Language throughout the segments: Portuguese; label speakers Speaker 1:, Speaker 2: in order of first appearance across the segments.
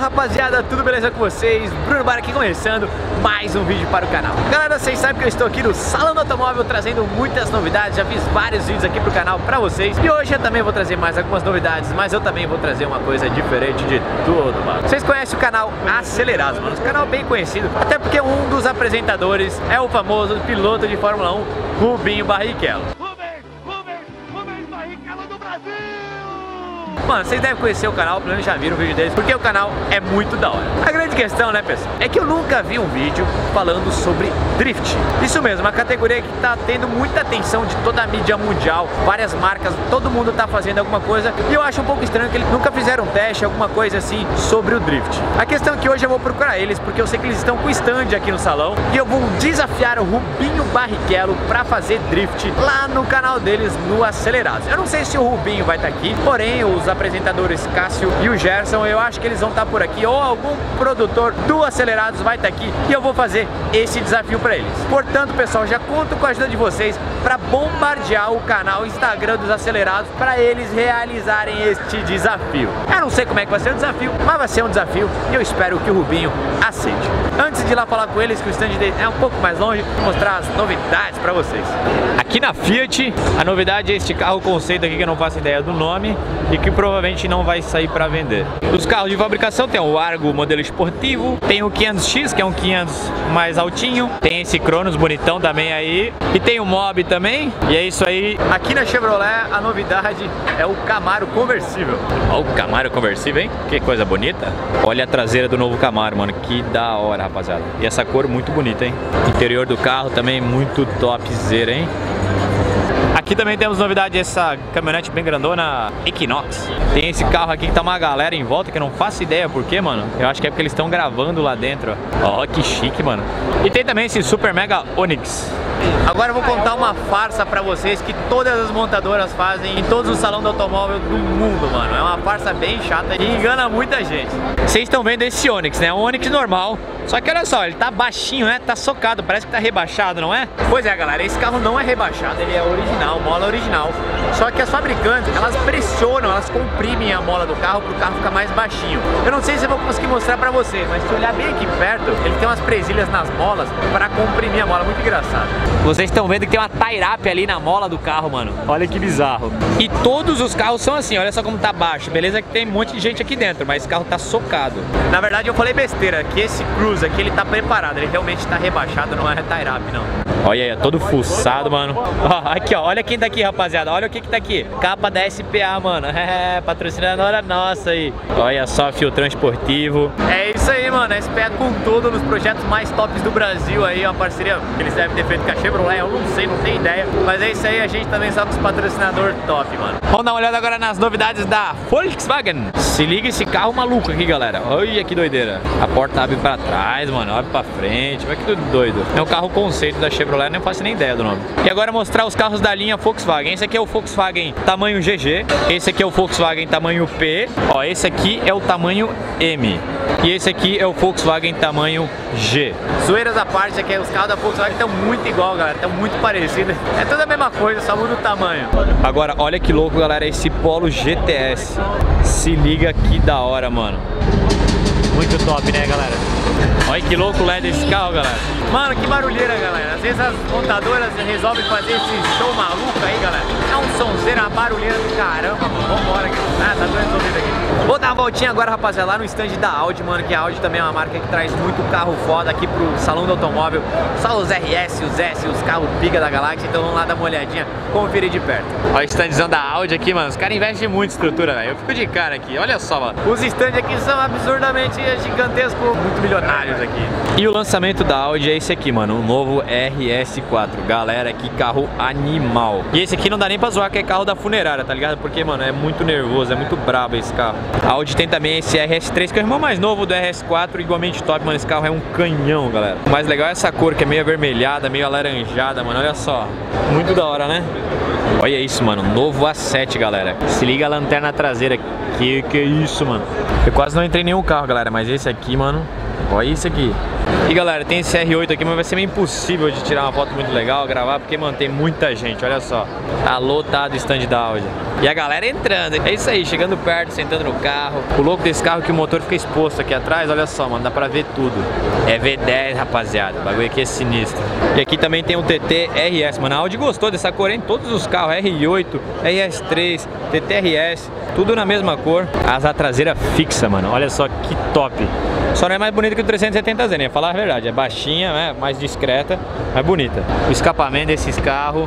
Speaker 1: rapaziada, tudo beleza com vocês? Bruno Bar aqui começando mais um vídeo para o canal. Galera, vocês sabem que eu estou aqui no Salão do Automóvel trazendo muitas novidades. Já fiz vários vídeos aqui pro canal pra vocês. E hoje eu também vou trazer mais algumas novidades, mas eu também vou trazer uma coisa diferente de tudo, mano. Vocês conhecem o canal Acelerados, mano? Um canal bem conhecido, até porque um dos apresentadores é o famoso piloto de Fórmula 1, Rubinho Barrichello. Mano, vocês devem conhecer o canal, pelo menos já viram o vídeo deles, porque o canal é muito da hora. A grande questão, né, pessoal, é que eu nunca vi um vídeo falando sobre drift. Isso mesmo, uma categoria que tá tendo muita atenção de toda a mídia mundial, várias marcas, todo mundo tá fazendo alguma coisa, e eu acho um pouco estranho que eles nunca fizeram um teste, alguma coisa assim, sobre o drift. A questão é que hoje eu vou procurar eles, porque eu sei que eles estão com stand aqui no salão, e eu vou desafiar o Rubinho Barrichello pra fazer drift lá no canal deles, no Acelerados. Eu não sei se o Rubinho vai estar aqui, porém os apresentadores Cássio e o Gerson, eu acho que eles vão estar por aqui, ou algum produtor do Acelerados vai estar aqui, e eu vou fazer esse desafio para eles. Portanto, pessoal, já conto com a ajuda de vocês para bombardear o canal Instagram dos Acelerados para eles realizarem este desafio. Eu não sei como é que vai ser o desafio, mas vai ser um desafio e eu espero que o Rubinho aceite. Antes de ir lá falar com eles, que o stand dele é um pouco mais longe, vou mostrar as novidades para vocês. Aqui na Fiat, a novidade é este carro conceito aqui que eu não faço ideia do nome e que provavelmente não vai sair para vender. Dos carros de fabricação tem o Argo modelo esportivo, tem o 500X, que é um 500 mais altinho, tem esse Cronos bonitão também aí, e tem o Mob também, e é isso aí. Aqui na Chevrolet a novidade é o Camaro conversível. Olha o Camaro conversível, hein? Que coisa bonita. Olha a traseira do novo Camaro, mano, que da hora, rapaziada. E essa cor muito bonita, hein? Interior do carro também muito topzera, hein? Aqui também temos novidade, essa caminhonete bem grandona Equinox. Tem esse carro aqui que tá uma galera em volta que eu não faço ideia por quê, mano. Eu acho que é porque eles estão gravando lá dentro, ó. Ó, que chique, mano. E tem também esse Super Mega Onix. Agora eu vou contar uma farsa pra vocês que todas as montadoras fazem em todos os salões do automóvel do mundo, mano. É uma farsa bem chata e engana muita gente. Vocês estão vendo esse Onix, né? Um Onix normal. Só que olha só, ele tá baixinho, né? Tá socado, parece que tá rebaixado, não é? Pois é, galera, esse carro não é rebaixado, ele é original, mola original. Só que as fabricantes, elas pressionam, elas comprimem a mola do carro pro carro ficar mais baixinho. Eu não sei se eu vou conseguir mostrar pra vocês, mas se olhar bem aqui perto, ele tem umas presilhas nas molas pra comprimir a mola, muito engraçado. Vocês estão vendo que tem uma tie-up ali na mola do carro, mano. Olha que bizarro. E todos os carros são assim, olha só como tá baixo. Beleza que tem um monte de gente aqui dentro, mas esse carro tá socado. Na verdade eu falei besteira, que esse Cruze aqui ele tá preparado, ele realmente tá rebaixado, não é tie-up não. Olha aí, todo fuçado, mano. Ó, aqui, ó, olha quem tá aqui, rapaziada. Olha o que que tá aqui. Capa da SPA, mano. É, patrocinadora nossa aí. Olha só, filtrão esportivo. É isso aí, mano. A SPA com tudo nos projetos mais tops do Brasil aí. Uma parceria que eles devem ter feito com a Chevrolet. Eu não sei, não tenho ideia. Mas é isso aí, a gente também sabe os patrocinadores top, mano. Vamos dar uma olhada agora nas novidades da Volkswagen. Se liga esse carro maluco aqui, galera. Olha que doideira. A porta abre pra trás, mano. Abre pra frente. Olha que tudo doido. É um carro conceito da Chevrolet, não faço nem ideia do nome. E agora mostrar os carros da linha Volkswagen. Esse aqui é o Volkswagen tamanho GG. Esse aqui é o Volkswagen tamanho P. Ó, esse aqui é o tamanho M. E esse aqui é o Volkswagen tamanho G. Zoeiras à parte, aqui os carros da Volkswagen estão muito igual, galera. Estão muito parecidos. É toda a mesma coisa, só muda o tamanho. Agora, olha que louco, galera, esse Polo GTS. Se liga que da hora, mano. Muito top, né, galera? Olha que louco o LED desse carro, galera. Mano, que barulheira, galera. Às vezes as montadoras resolvem fazer esse show maluco aí, galera. É um sonzeiro, uma barulheira do caramba, mano. Vambora aqui. Ah, tá doendo resolvido aqui. Vou dar uma voltinha agora, rapaziada, lá no stand da Audi, mano. Que a Audi também é uma marca que traz muito carro foda aqui pro salão do automóvel. Só os RS, os S, os carros pica da galáxia. Então vamos lá dar uma olhadinha, conferir de perto. Olha o standzão da Audi aqui, mano. Os caras investem muito em estrutura, velho. Eu fico de cara aqui. Olha só, mano. Os stands aqui são absurdamente gigantescos, muito milionários aqui. E o lançamento da Audi é esse aqui, mano, o novo RS4. Galera, que carro animal. E esse aqui não dá nem pra zoar que é carro da funerária, tá ligado? Porque, mano, é muito nervoso, é muito brabo esse carro. A Audi tem também esse RS3, que é o irmão mais novo do RS4, igualmente top, mano. Esse carro é um canhão, galera. O mais legal é essa cor, que é meio avermelhada, meio alaranjada, mano. Olha só. Muito da hora, né? Olha isso, mano. Novo A7, galera. Se liga a lanterna traseira. Que é isso, mano. Eu quase não entrei em nenhum carro, galera, mas esse aqui, mano, olha isso aqui. E galera, tem esse R8 aqui, mas vai ser meio impossível de tirar uma foto muito legal, gravar, porque, mano, tem muita gente, olha só. Tá lotado o stand da Audi. E a galera entrando, é isso aí, chegando perto, sentando no carro. O louco desse carro é que o motor fica exposto aqui atrás, olha só, mano, dá pra ver tudo. É V10, rapaziada, o bagulho aqui é sinistro. E aqui também tem o TT RS, mano, a Audi gostou dessa cor em todos os carros, R8, RS3, TT RS, tudo na mesma cor. Asa traseira fixa, mano, olha só que top. Só não é mais bonita que o 370Z, né? Falar a verdade, é baixinha, né? Mais discreta, mas bonita. O escapamento desses carros,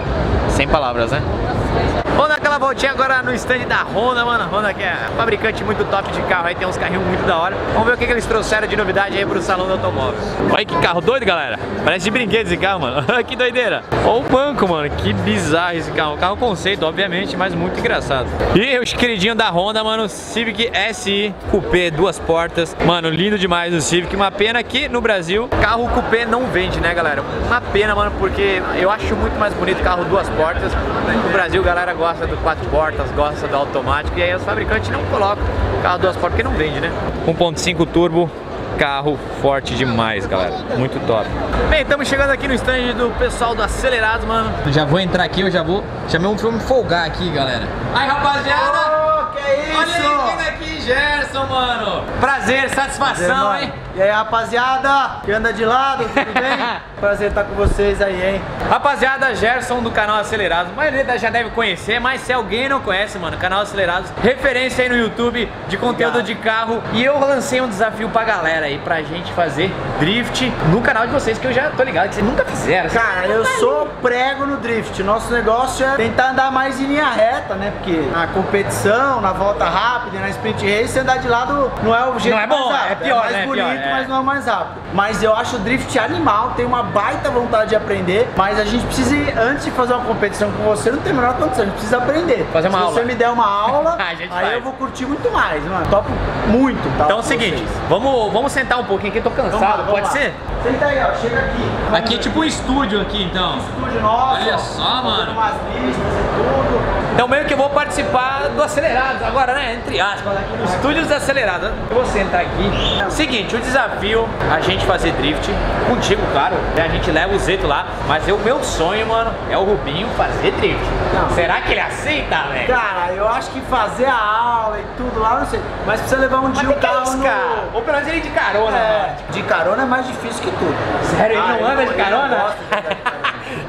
Speaker 1: sem palavras, né? Vamos dar aquela voltinha agora no stand da Honda, mano. A Honda que é fabricante muito top de carro, aí tem uns carrinhos muito da hora. Vamos ver o que eles trouxeram de novidade aí pro salão do automóvel. Olha que carro doido, galera. Parece de brinquedo esse carro, mano. Que doideira. Olha o banco, mano. Que bizarro esse carro. Carro conceito, obviamente, mas muito engraçado. E os queridinhos da Honda, mano. Civic SI Coupé, 2 portas. Mano, lindo demais o Civic. Uma pena que no Brasil carro Coupé não vende, né, galera? Uma pena, mano, porque eu acho muito mais bonito carro 2 portas. No Brasil, galera gosta do 4 portas, gosta do automático, e aí os fabricantes não colocam carro 2 portas porque não vende, né? 1.5 turbo, carro forte demais, galera, muito top. Bem, estamos chegando aqui no stand do pessoal do Acelerados, mano. Já vou entrar aqui, eu já vou me folgar aqui, galera. Aí, rapaziada!
Speaker 2: Que é isso?
Speaker 1: Olha aí, aqui, Gerson, mano. Prazer, satisfação,
Speaker 2: Prazer,
Speaker 1: hein?
Speaker 2: E aí, rapaziada, que anda de lado, tudo bem? Prazer estar com vocês aí, hein?
Speaker 1: Rapaziada, Gerson do canal Acelerados. A maioria já deve conhecer, mas se alguém não conhece, mano, canal Acelerados, referência aí no YouTube de conteúdo de carro. E eu lancei um desafio pra galera aí, pra gente fazer drift no canal de vocês, que eu já tô ligado que vocês nunca fizeram.
Speaker 2: Cara, eu sou prego no drift. Nosso negócio é tentar andar mais em linha reta, né? Porque na competição, na volta rápida, na sprint race, andar de lado não é o jeito
Speaker 1: Não é bom,
Speaker 2: mais rápido.
Speaker 1: é pior,
Speaker 2: mais
Speaker 1: né?
Speaker 2: bonito,
Speaker 1: Pior,
Speaker 2: mas não é o mais rápido. Mas eu acho o drift animal, tenho uma baita vontade de aprender, mas a gente precisa ir, antes de fazer uma competição com você, não tem a menor condição, a gente precisa aprender.
Speaker 1: Fazer uma
Speaker 2: Se
Speaker 1: aula.
Speaker 2: você me der uma aula,
Speaker 1: A gente
Speaker 2: aí
Speaker 1: faz.
Speaker 2: eu vou curtir muito mais, mano. Topo muito, tá?
Speaker 1: Então é o seguinte, vamos sentar um pouquinho aqui, eu tô cansado, pode ser?
Speaker 2: Senta aí, ó, chega aqui.
Speaker 1: Aqui é tipo um estúdio aqui, então.
Speaker 2: Estúdio nosso.
Speaker 1: Olha
Speaker 2: ó,
Speaker 1: só,
Speaker 2: fazendo
Speaker 1: mano.
Speaker 2: umas listas e tudo.
Speaker 1: Então meio que eu vou participar do Acelerados agora, né? Entre aspas, aqui no estúdio dos Acelerados. Eu vou sentar aqui. Seguinte, o desafio, a gente fazer drift contigo, claro. A gente leva o Zeto lá, mas o meu sonho, mano, é o Rubinho fazer drift.
Speaker 2: Não.
Speaker 1: Será que ele aceita, velho?
Speaker 2: Cara, eu acho que fazer a aula e tudo lá, não sei. Mas precisa levar um dia o carro no...
Speaker 1: Ou pelo menos ele de carona, mano.
Speaker 2: De carona é mais difícil que tudo.
Speaker 1: Sério, ele não anda de
Speaker 2: eu
Speaker 1: carona?
Speaker 2: não gosto de andar de carona.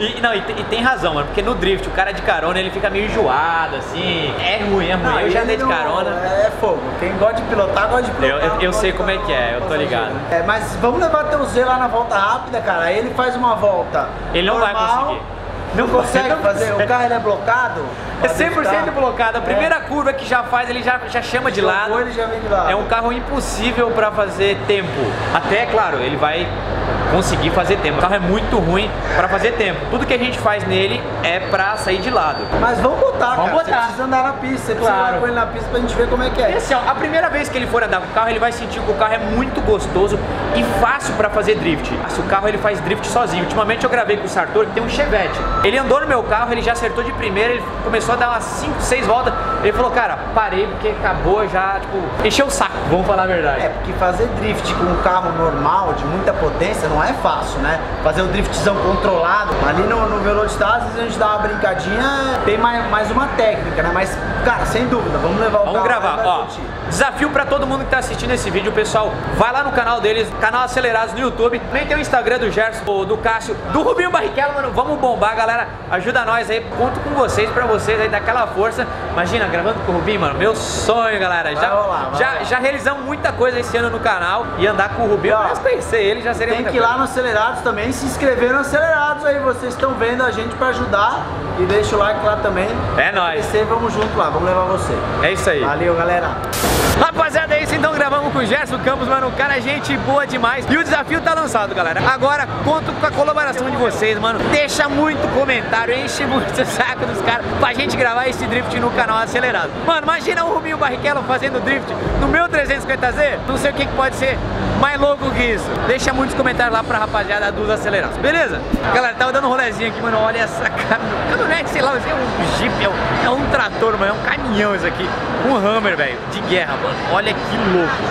Speaker 1: E tem razão, mano, porque no drift o cara de carona ele fica meio enjoado, assim. É ruim, é ruim.
Speaker 2: Não,
Speaker 1: Eu já andei
Speaker 2: ele
Speaker 1: de
Speaker 2: não-
Speaker 1: carona.
Speaker 2: É fogo. Quem gosta de pilotar, gosta de pilotar.
Speaker 1: Eu sei
Speaker 2: Gosta
Speaker 1: como é
Speaker 2: de
Speaker 1: que é, eu tô
Speaker 2: passageiro.
Speaker 1: ligado.
Speaker 2: É, mas vamos levar teu Z lá na volta rápida, cara. Aí ele faz uma volta.
Speaker 1: Ele não vai
Speaker 2: normal,
Speaker 1: conseguir.
Speaker 2: Não consegue
Speaker 1: Não
Speaker 2: fazer?
Speaker 1: consegue.
Speaker 2: O carro ele é blocado?
Speaker 1: É 100% blocado. A primeira curva que já faz, ele já chama de lado.
Speaker 2: Jogou, ele já vem de lado.
Speaker 1: É um carro impossível pra fazer tempo. Até, claro, ele vai conseguir fazer tempo. O carro é muito ruim pra fazer tempo. Tudo que a gente faz nele é pra sair de lado.
Speaker 2: Mas vamos botar,
Speaker 1: Vamos
Speaker 2: cara.
Speaker 1: botar.
Speaker 2: Você precisa andar na pista, você precisa
Speaker 1: Claro.
Speaker 2: andar com ele na pista pra gente ver como é que
Speaker 1: E
Speaker 2: é.
Speaker 1: assim, ó, a primeira vez que ele for andar com o carro, ele vai sentir que o carro é muito gostoso e fácil pra fazer drift. O carro ele faz drift sozinho. Ultimamente eu gravei com o Sartor, que tem um Chevette. Ele andou no meu carro, ele já acertou de primeira, ele começou a dar umas 5, 6 voltas. Ele falou, cara, parei porque acabou já, tipo, encheu o saco, vamos falar a verdade.
Speaker 2: É, porque fazer drift com um carro normal, de muita potência, não é fácil, né? Fazer o driftzão controlado, ali no Velocitar, às vezes a gente dá uma brincadinha, tem mais uma técnica, né? Mas, cara, sem dúvida, vamos levar o
Speaker 1: Vamos
Speaker 2: carro.
Speaker 1: gravar,
Speaker 2: vai
Speaker 1: ó.
Speaker 2: curtir.
Speaker 1: Desafio pra todo mundo que tá assistindo esse vídeo, pessoal. Vai lá no canal deles, canal Acelerados no YouTube. Também tem o Instagram do Gerson, do Cássio, do Rubinho Barrichello, mano. Vamos bombar, galera. Ajuda nós aí. Conto com vocês, pra vocês aí, daquela força. Imagina, gravando com o Rubinho, mano. Meu sonho, galera.
Speaker 2: Vai rolar.
Speaker 1: Já realizamos muita coisa esse ano no canal. E andar com o Rubinho,
Speaker 2: Ó,
Speaker 1: mas conhecer ele já seria
Speaker 2: Tem
Speaker 1: muita
Speaker 2: que ir lá
Speaker 1: coisa.
Speaker 2: no Acelerados também, se inscrever no Acelerados aí, vocês estão vendo a gente pra ajudar. E deixa o like lá também.
Speaker 1: É nóis.
Speaker 2: Vamos junto lá, vamos levar você.
Speaker 1: É isso aí.
Speaker 2: Valeu, galera.
Speaker 1: Rapaziada, é isso, então gravamos com o Gerson Campos, mano, o cara é gente boa demais. E o desafio tá lançado, galera. Agora, conto com a colaboração de vocês, mano. Deixa muito comentário, enche muito o saco dos caras pra gente gravar esse drift no canal Acelerado. Mano, imagina o Rubinho Barrichello fazendo drift no meu 350Z. Não sei o que pode ser mais louco que isso. Deixa muitos comentários lá pra rapaziada dos Acelerados, beleza? Galera, tava dando um rolezinho aqui, mano. Olha essa caminhonete, sei lá, isso é um Jeep, é um trator, mano, é um caminhão isso aqui. Um Hammer, velho, de guerra, mano. Olha que louco.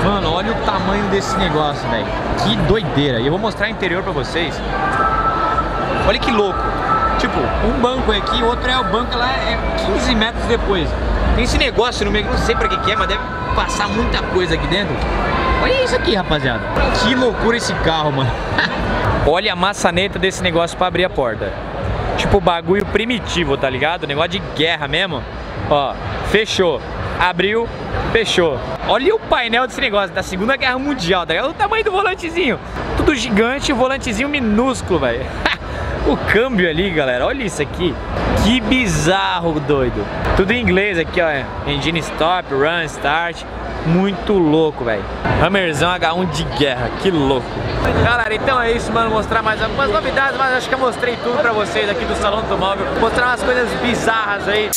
Speaker 1: Mano, olha o tamanho desse negócio, velho. Que doideira. E eu vou mostrar o interior pra vocês. Olha que louco. Tipo, um banco é aqui, o outro é o banco lá, é 15 metros depois. Tem esse negócio no meio, não sei pra que é, mas deve passar muita coisa aqui dentro. Olha isso aqui, rapaziada. Que loucura esse carro, mano. Olha a maçaneta desse negócio pra abrir a porta. Tipo, bagulho primitivo, tá ligado? Negócio de guerra mesmo. Ó, fechou. Abriu, fechou. Olha o painel desse negócio da Segunda Guerra Mundial, tá ligado? O tamanho do volantezinho. Tudo gigante, o volantezinho minúsculo, velho. O câmbio ali, galera, olha isso aqui. Que bizarro, doido. Tudo em inglês aqui, ó. Engine stop, run, start. Muito louco, velho. Hammerzão H1 de guerra, que louco. Galera, então é isso, mano. Mostrar mais algumas novidades, mas acho que eu mostrei tudo pra vocês aqui do Salão do Automóvel. Mostrar umas coisas bizarras aí.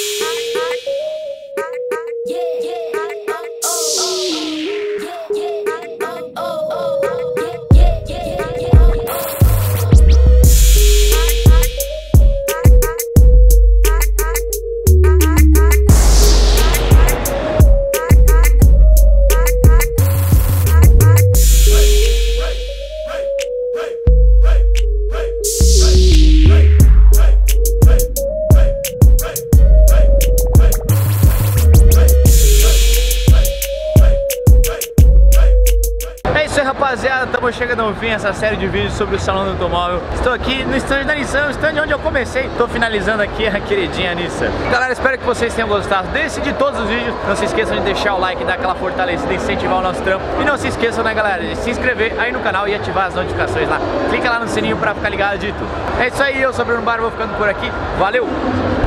Speaker 1: Rapaziada, estamos chegando ao fim essa série de vídeos sobre o Salão do Automóvel. Estou aqui no stand da Nissan, o stand onde eu comecei. Estou finalizando aqui a queridinha Nissan. Galera, espero que vocês tenham gostado desse e de todos os vídeos. Não se esqueçam de deixar o like, dar aquela fortalecida, incentivar o nosso trampo. E não se esqueçam, né, galera, de se inscrever aí no canal e ativar as notificações lá. Clica lá no sininho para ficar ligado de tudo. É isso aí, eu sou o Bruno Barba, vou ficando por aqui. Valeu!